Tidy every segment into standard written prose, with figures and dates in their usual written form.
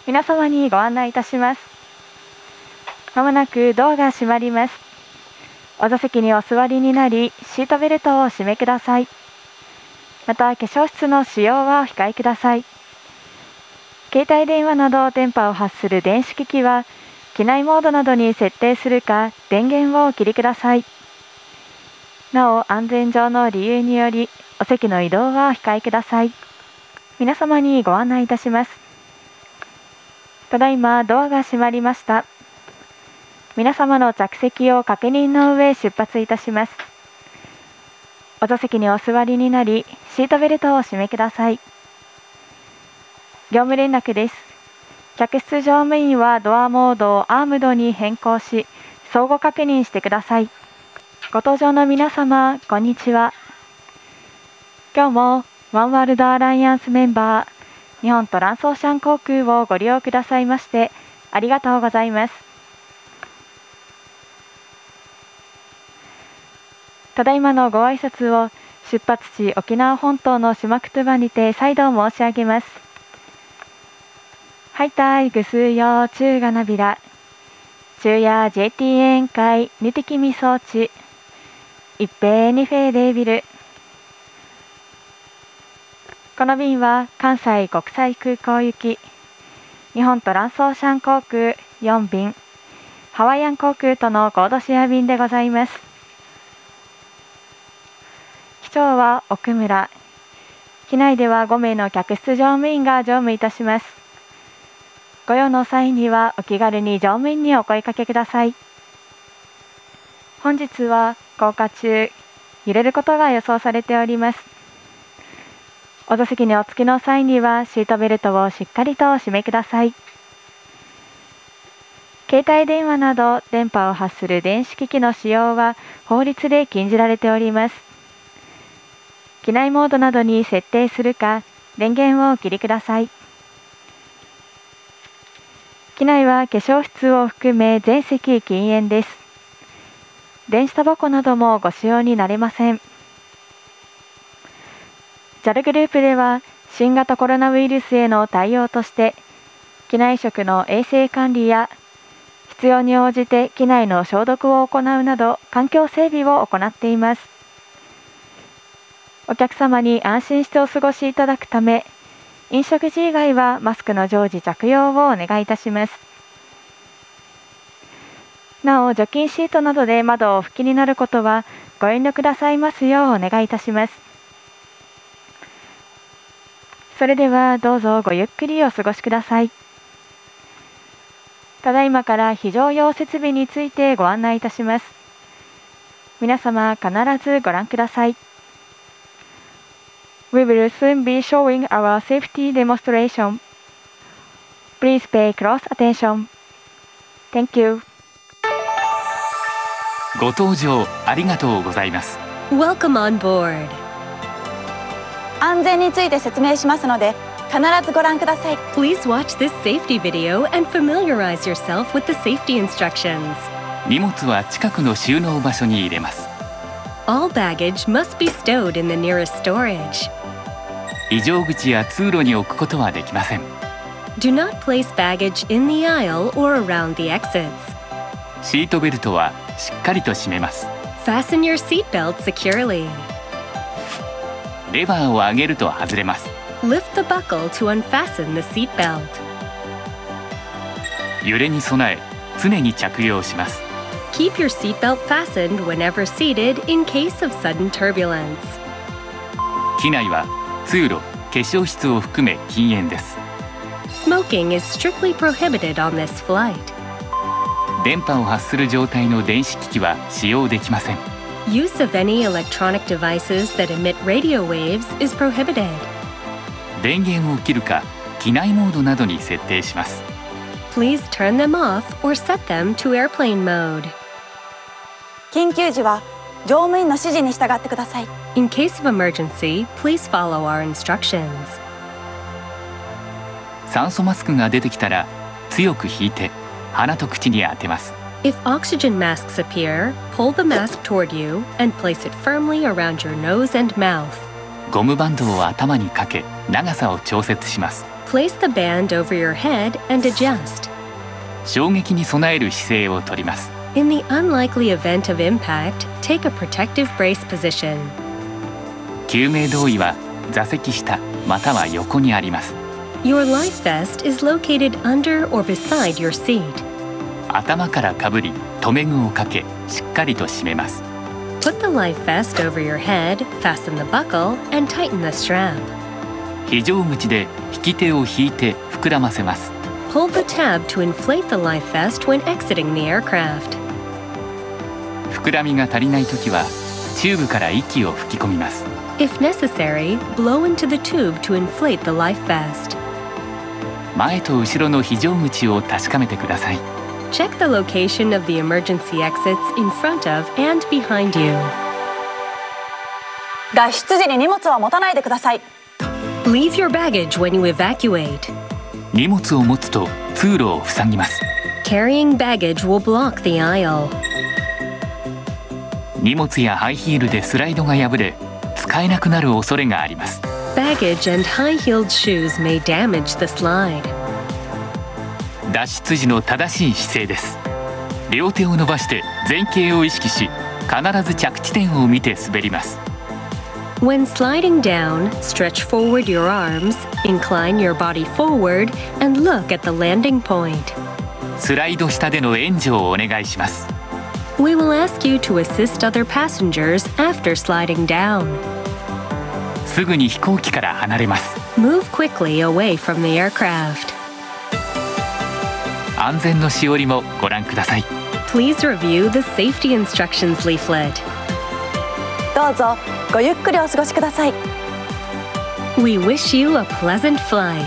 皆様にご案内いたします。まもなくドアが閉まります。お座席にお座りになり、シートベルトをお締めください。また、化粧室の使用はお控えください。携帯電話など電波を発する電子機器は、機内モードなどに設定するか、電源をお切りください。なお、安全上の理由により、お席の移動はお控えください。皆様にご案内いたします。ただいまドアが閉まりました。皆様の着席を確認の上出発いたします。お座席にお座りになり、シートベルトをお締めください。業務連絡です。客室乗務員はドアモードをアームドに変更し、相互確認してください。ご搭乗の皆様、こんにちは。今日もワンワールドアライアンスメンバー、日本トランスオーシャン航空をご利用くださいまして、ありがとうございます。ただいまのご挨拶を出発地沖縄本島のシマクトゥバにて再度申し上げます。ハイタイグスーヨーチューガナビラ昼夜 JTN 会ニティキミ装置一平ニフェーデービル。この便は関西国際空港行き日本トランスオーシャン航空4便ハワイアン航空とのコードシェア便でございます。機長は奥村。機内では5名の客室乗務員が乗務いたします。ご用の際にはお気軽に乗務員にお声かけください。本日は降下中、揺れることが予想されております。お座席にお着きの際にはシートベルトをしっかりとお締めください。携帯電話など電波を発する電子機器の使用は法律で禁じられております。機内モードなどに設定するか、電源をお切りください。機内は化粧室を含め全席禁煙です。電子タバコなどもご使用になれません。JAL グループでは新型コロナウイルスへの対応として、機内食の衛生管理や必要に応じて機内の消毒を行うなど環境整備を行っています。お客様に安心してお過ごしいただくため、飲食時以外はマスクの常時着用をお願いいたします。なお、除菌シートなどで窓をお拭きになることはご遠慮くださいますようお願いいたします。それではどうぞごゆっくりお過ごしください。ただいまから非常用設備についてご案内いたします。皆様必ずご覧ください。We will soon be showing our safety demonstration. Please pay close attention. Thank you. ご搭乗ありがとうございます。 Welcome on board. 安全について説明しますので、必ずご覧ください。 Please watch this safety video and familiarize yourself with the safety instructions. 荷物は近くの収納場所に入れます。 All baggage must be stowed in the nearest storage. 異常口や通路に置くことはできません。 Do not place baggage in the aisle or around the exits. シートベルトはしっかりと締めます。 Fasten your seatbelt securely. レバーを上げると外れます。 Lift the buckle to unfasten the seatbelt. 揺れに備え、常に着用します。 Keep your seatbelt fastened whenever seated in case of sudden turbulence. 機内は通路、化粧室を含め禁煙です。 Smoking is strictly prohibited on this flight. 電波を発する状態の電子機器は使用できません。 Use of any electronic devices that emit radio waves is prohibited. 電源を切るか、機内モードなどに設定します。 Please turn them off or set them to airplane mode. 緊急時は乗務員の指示に従ってください。 In case of emergency, please follow our instructions. 酸素マスクが出てきたら強く引いて鼻と口に当てます。 If oxygen masks appear, pull the mask toward you and place it firmly around your nose and mouth. ゴムバンドを頭にかけ長さを調節します。 Place the band over your head and adjust. 衝撃に備える姿勢をとります。 In the unlikely event of impact, take a protective brace position. 救命胴衣は座席下または横にあります。 Your life vest is located under or beside your seat. 頭からかぶり留め具をかけしっかりと締めます。 Put the life vest over your head, fasten the buckle, and tighten the strap. 非常口で引き手を引いて膨らませます。 Pull the tab to inflate the life vest when exiting the aircraft. 膨らみが足りないときはチューブから息を吹き込みます。 If necessary, blow into the tube to inflate the life vest. 前と後ろの非常口を確かめてください。 Check the location of the emergency exits in front of and behind you. 脱出時に荷物は持たないでください。 Leave your baggage when you evacuate. 荷物を持つと通路を塞ぎます。 Carrying baggage will block the aisle. 荷物やハイヒールでスライドが破れ使えなくなる恐れがあります。 Baggage and high-heeled shoes may damage the slide. 脱出時の正しい姿勢です。両手を伸ばして前傾を意識し必ず着地点を見て滑ります。 When sliding down, stretch forward your arms, incline your body forward, and look at the landing point. スライド下での援助をお願いします。 We will ask you to assist other passengers after sliding down. すぐに飛行機から離れます。 Move quickly away from the aircraft. 安全のしおりもご覧ください。 Please review the safety instructions leaflet. どうぞごゆっくりお過ごしください。 We wish you a pleasant flight.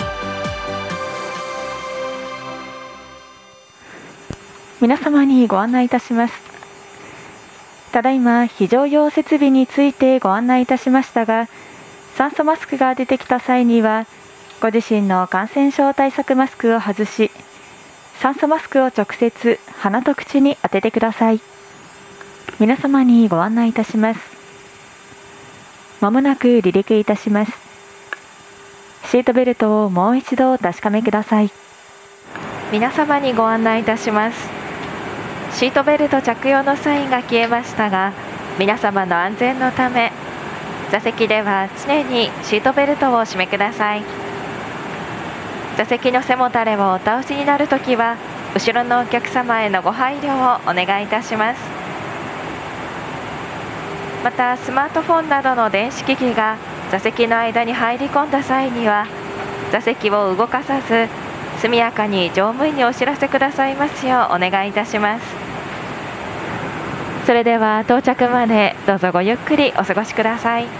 皆様にご案内いたします。ただいま非常用設備についてご案内いたしましたが、酸素マスクが出てきた際にはご自身の感染症対策マスクを外し、酸素マスクを直接鼻と口に当ててください。皆様にご案内いたします。まもなく離陸いたします。シートベルトをもう一度お確かめください。皆様にご案内いたします。シートベルト着用のサインが消えましたが、皆様の安全のため座席では常にシートベルトをお締めください。座席の背もたれをお倒しになるときは後ろのお客様へのご配慮をお願いいたします。またスマートフォンなどの電子機器が座席の間に入り込んだ際には座席を動かさず速やかに乗務員にお知らせくださいますようお願いいたします。それでは到着までどうぞごゆっくりお過ごしください。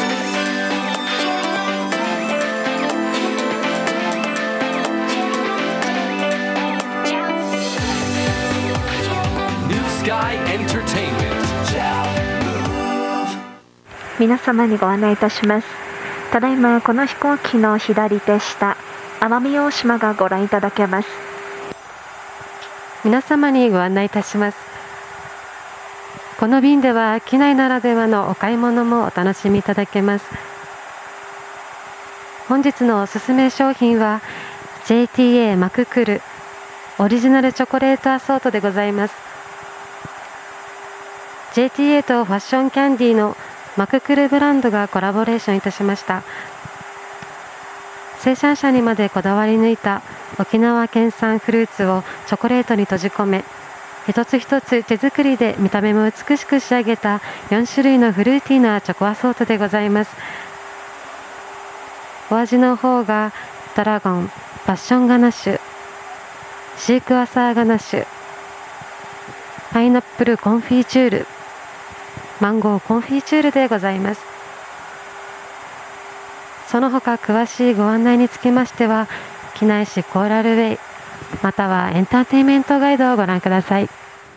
皆様にご案内いたします。ただいまこの飛行機の左手下、奄美大島がご覧いただけます。 皆様にご案内いたします。この便では機内ならではのお買い物もお楽しみいただけます。本日のおすすめ商品は JTA マククルオリジナルチョコレートアソートでございます。 JTA とファッションキャンディーのマククルブランドがコラボレーションいたしました。生産者にまでこだわり抜いた沖縄県産フルーツをチョコレートに閉じ込め、一つ一つ手作りで見た目も美しく仕上げた4種類のフルーティーなチョコアソートでございます。お味の方がドラゴン、パッションガナッシュ、シークワーサーガナッシュ、パイナップルコンフィチュール、マンゴーコンフィチュールでございます。その他詳しいご案内につきましては機内紙コーラルウェイまたはエンターテインメントガイドをご覧ください。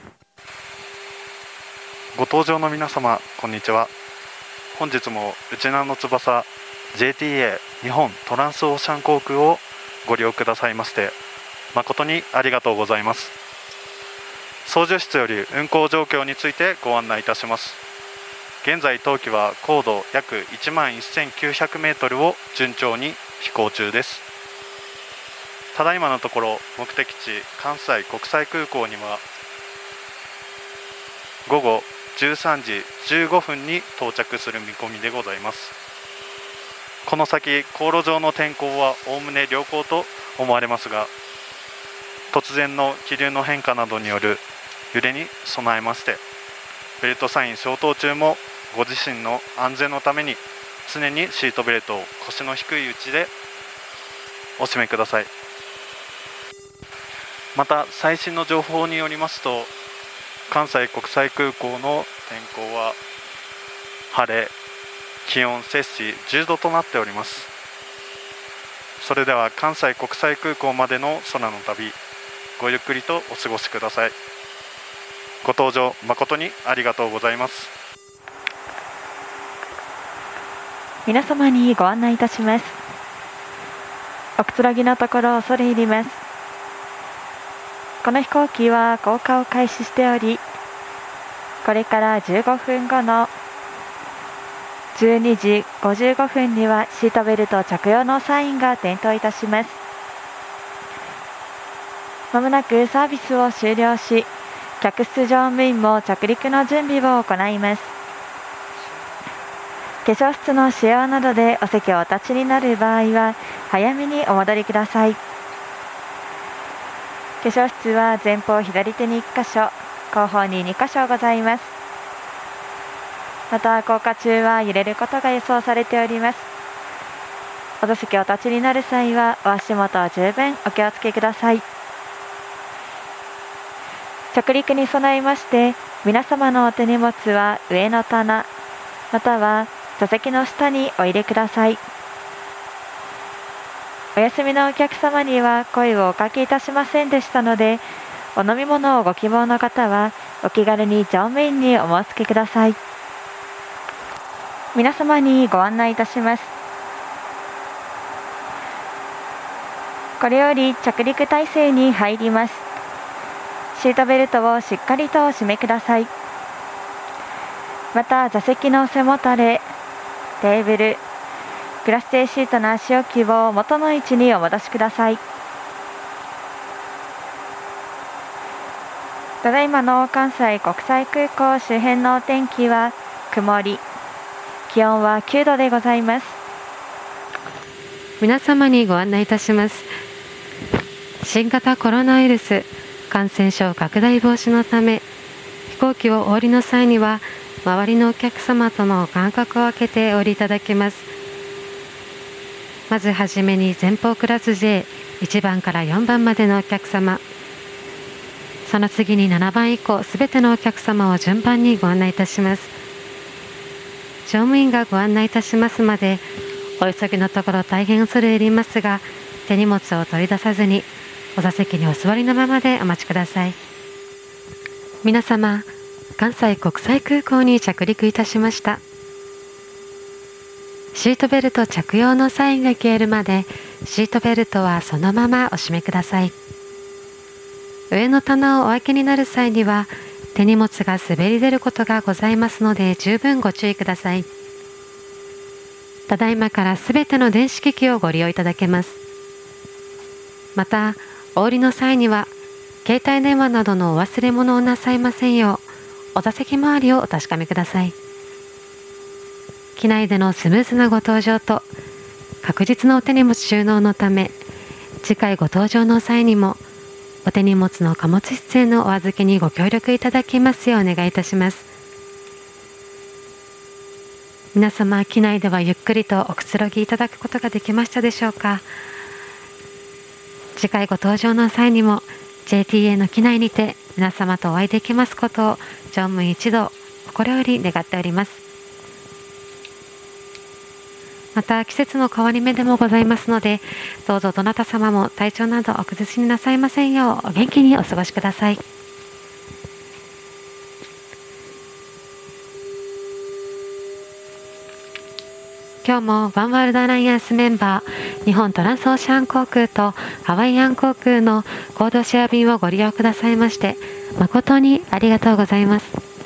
ご搭乗の皆様こんにちは。本日も内縄の翼 JTA 日本トランスオーシャン航空をご利用くださいまして誠にありがとうございます。操縦室より運航状況についてご案内いたします。現在当機は高度約11900メートルを順調に飛行中です。 ただいまのところ目的地関西国際空港には午後13時15分に到着する見込みでございます。この先航路上の天候はおおむね良好と思われますが、突然の気流の変化などによる揺れに備えまして、ベルトサイン消灯中もご自身の安全のために常にシートベルトを腰の低い位置でお締めください。また最新の情報によりますと、関西国際空港の天候は晴れ、気温摂氏10度となっております。それでは関西国際空港までの空の旅、ごゆっくりとお過ごしください。ご搭乗誠にありがとうございます。 皆様にご案内いたします。おくつろぎのところ恐れ入ります。この飛行機は降下を開始しており、これから15分後の12時55分にはシートベルト着用のサインが点灯いたします。まもなくサービスを終了し、客室乗務員も着陸の準備を行います。化粧室の使用などでお席をお立ちになる場合は早めにお戻りください。化粧室は前方左手に1箇所、後方に2箇所ございます。また降下中は揺れることが予想されております。お座席をお立ちになる際はお足元を十分お気をつけください。着陸に備えまして、皆様のお手荷物は上の棚または座席の下にお入れください。お休みのお客様には声をおかけいたしませんでしたので、お飲み物をご希望の方はお気軽に乗務員にお申し付けください。皆様にご案内いたします。これより着陸態勢に入ります。シートベルトをしっかりとお締めください。また座席の背もたれ、テーブル、クラス A シートの足置きを元の位置にお戻しください。ただいまの関西国際空港周辺のお天気は曇り、気温は9度でございます。 皆様にご案内いたします。新型コロナウイルス感染症拡大防止のため、飛行機をお降りの際には周りのお客様との間隔を空けてお降りいただきます。まずはじめに前方クラス J1 番から4番までのお客様、その次に7番以降すべてのお客様を順番にご案内いたします。乗務員がご案内いたしますまで、お急ぎのところ大変恐れ入りますが、手荷物を取り出さずにお座席にお座りのままでお待ちください。皆様、関西国際空港に着陸いたしました。シートベルト着用のサインが消えるまで、シートベルトはそのままお締めください。上の棚をお開けになる際には、手荷物が滑り出ることがございますので、十分ご注意ください。ただいまからすべての電子機器をご利用いただけます。また、お降りの際には、携帯電話などのお忘れ物をなさいませんよう、お座席周りをお確かめください。機内でのスムーズなご搭乗と確実なお手荷物収納のため、次回ご搭乗の際にもお手荷物の貨物室へのお預けにご協力いただきますようお願いいたします。皆様、機内ではゆっくりとおくつろぎいただくことができましたでしょうか。次回ご搭乗の際にも JTA の機内にて皆様とお会いできますことを乗務員一同心より願っております。また季節の変わり目でもございますので、どうぞどなた様も体調などお崩しになさいませんようお元気にお過ごしください。今日もワンワールドアライアンスメンバー日本トランスオーシャン航空とハワイアン航空のコードシェア便をご利用くださいまして誠にありがとうございます。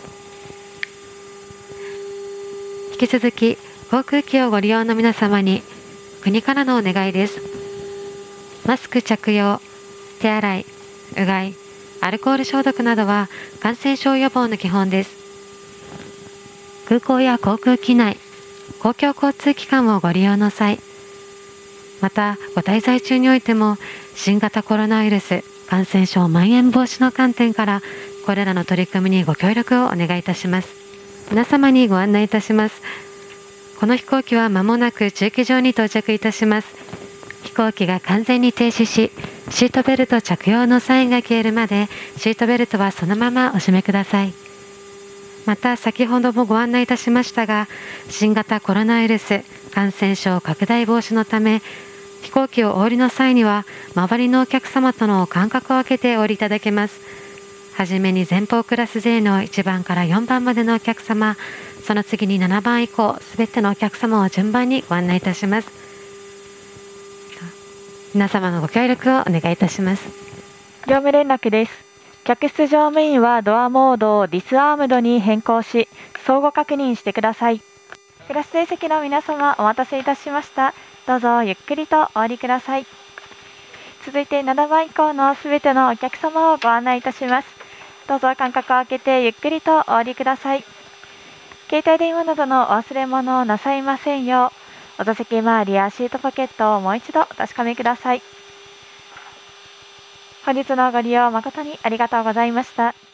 引き続き航空機をご利用の皆様に国からのお願いです。 マスク着用、手洗い、うがい、アルコール消毒などは感染症予防の基本です。空港や航空機内、公共交通機関をご利用の際、またご滞在中においても新型コロナウイルス感染症蔓延防止の観点からこれらの取り組みにご協力をお願いいたします。皆様にご案内いたします。この飛行機は間もなく駐機場に到着いたします。飛行機が完全に停止し、シートベルト着用のサインが消えるまでシートベルトはそのままお締めください。また先ほどもご案内いたしましたが、新型コロナウイルス感染症拡大防止のため飛行機をお降りの際には周りのお客様との間隔を空けてお降りいただけます。はじめに前方クラス勢の1番から4番までのお客様、その次に7番以降すべてのお客様を順番にご案内いたします。皆様のご協力をお願いいたします。 業務連絡です。客室乗務員はドアモードをディスアームドに変更し、相互確認してください。クラス A 席の皆様、お待たせいたしました。どうぞゆっくりとお降りください。続いて7番以降のすべてのお客様をご案内いたします。どうぞ間隔を空けてゆっくりとお降りください。携帯電話などのお忘れ物をなさいませんよう、お座席周りやシートポケットをもう一度お確かめください。本日のご利用誠にありがとうございました。